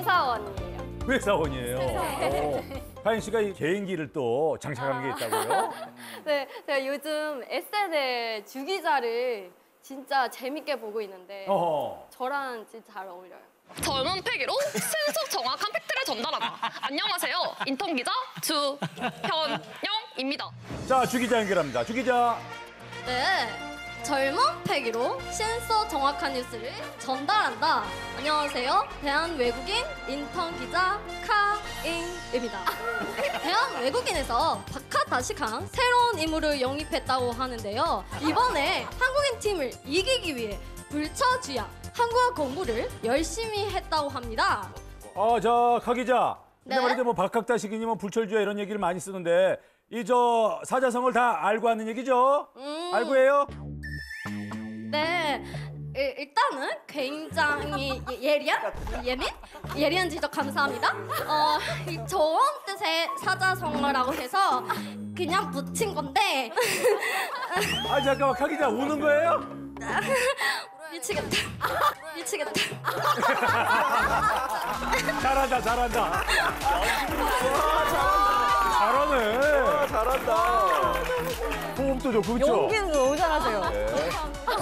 회사원이에요. 회사원이에요. 하인 씨가 이 개인기를 또 장착한 게 있다고요? 네, 제가 요즘 SNL 주기자를 진짜 재밌게 보고 있는데 어허. 저랑 진짜 잘 어울려요. 젊은 패기로 신속 정확한 팩트를 전달한다. 안녕하세요. 인턴 기자 주현영입니다. 자, 주 기자 연결합니다. 주 기자. 네, 젊은 패기로 신속 정확한 뉴스를 전달한다. 안녕하세요. 대한 외국인 인턴 기자 카인입니다. 대한 외국인에서 박하다시칸 새로운 인물을 영입했다고 하는데요. 이번에 한국인 팀을 이기기 위해 불처주야 한국어 공부를 열심히 했다고 합니다. 자, 카 기자. 근데 네? 말이죠, 뭐 박학다식이니 뭐 불철주야 이런 얘기를 많이 쓰는데 이 저 사자성어를 다 알고 하는 얘기죠? 알고 해요? 네, 일단은 굉장히 예리한 지적 감사합니다. 이 좋은 뜻의 사자성어라고 해서 그냥 붙인 건데 아, 잠깐만, 카 기자 우는 거예요? 미치겠다. 잘한다. 잘하네. 잘한다. 호흡도 좋고, 그렇죠? 연기는 너무 잘하세요.